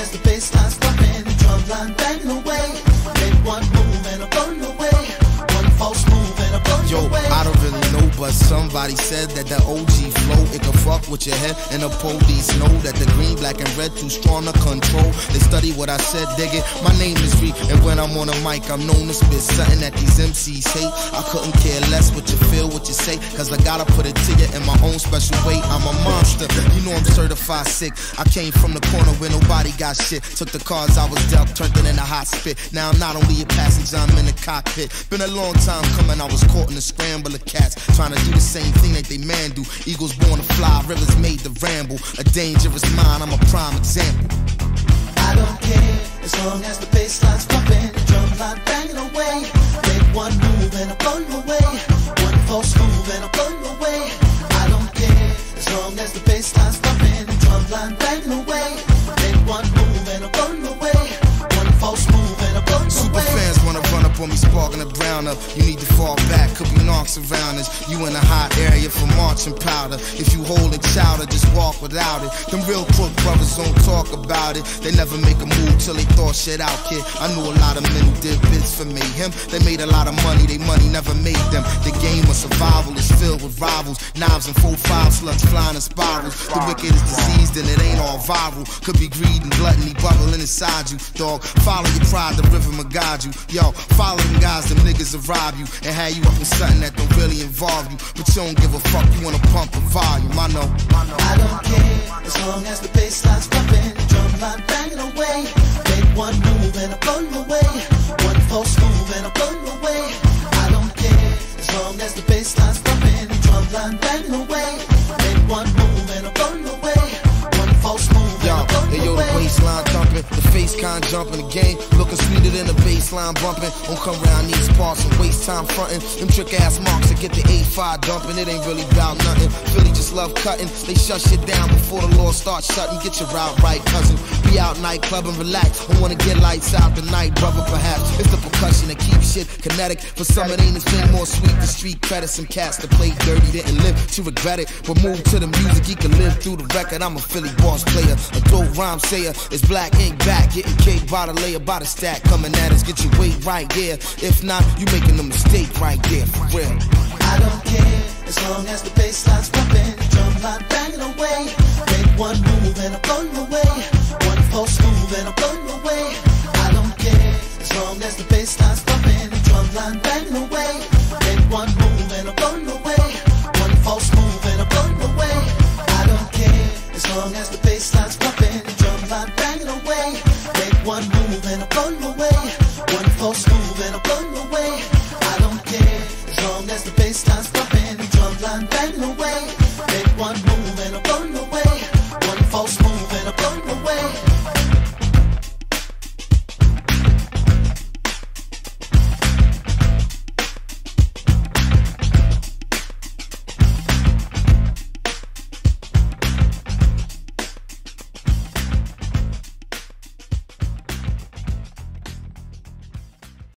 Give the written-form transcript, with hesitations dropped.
as the bass line's thumping, drumline banging away. Make one move and I'm blown away. One false move and I'm blown Yo, away. I don't really know, but somebody said that the OG flow, it can fuck with your head, and the police know that the green, black, and red too strong to control. They study what I said, dig it. My name is Reek, and when I'm on a mic, I'm known to spit something that these MCs hate. I couldn't care less what you feel, what you say, cause I gotta put it to you in my own special way. I'm a monster, you know I'm certified sick. I came from the corner where nobody got shit. Took the cards I was dealt, turned it into hot spit. Now I'm not only a passenger, I'm in the cockpit. Been a long time coming, I was caught in a scramble of cats, trying to do the same thing that they man do. Eagles born to fly, rivers made to ramble. A dangerous mind, I'm a prime example. I don't care, as long as the bass line's pumping, drumline banging away. Make one move and I'm blown away. One false move and I'm blown away. I don't care, as long as the bass line's pumping, drumline banging away. Make one move and I'm blown away. One false move and I'm blown away. Super fans wanna run up on me, sparking the brown up. You need to fall back, could be knocks around us. You in a hot area for marching powder. If you holding chowder, just walk without it. Them real crook brothers don't talk about it. They never make a move till they thought shit out, kid. I knew a lot of men who did bits for mayhem. They made a lot of money, they money never made them. The game of survival is filled with rivals. Knives and 4-5 slugs flying in spirals. The wicked is diseased and it ain't all viral. Could be greed and gluttony bubbling inside you, dog. Follow your pride, the river will guide you. Yo, follow them guys, them niggas will rob you and have you up in something that don't really involve you. But you don't give a fuck, you wanna pump the volume, I know. I don't care, as long as the bass line's pumping, drumline banging away. Make one move and I'm blown away. One false move and I'm blown away. I don't care, as long as the bass line's pumping, drumline banging away. Make one move and I'm blown away. One false move and I'm blown away. Hey yo, the baseline thumping, the face con jumping, the game looking sweeter than the baseline bumping. Don't come around these parts and waste time fronting. Them trick ass marks that get the A5 dumping. It ain't really about nothing. Philly just love cutting. They shut shit down before the law starts shutting. Get your route right, cousin. Be out nightclub and relax. Don't wanna get lights out tonight, brother, perhaps. It's the percussion that keeps shit kinetic. For some it ain't, it's been more sweet. The street credit, some cats that play dirty didn't live to regret it. But move to the music, he can live through the record. I'm a Philly boss player, a dope rhyme sayer. It's black ink back, getting cake by the layer, by the stack. Coming at us, get your weight right there. If not, you making a mistake right there, for real. I don't care, as long as the bass line's pumping, drumline banging away. Make one move and I'm blown away. One false move and I'm blown away. I don't care, as long as the bass line's pumping, drumline banging away.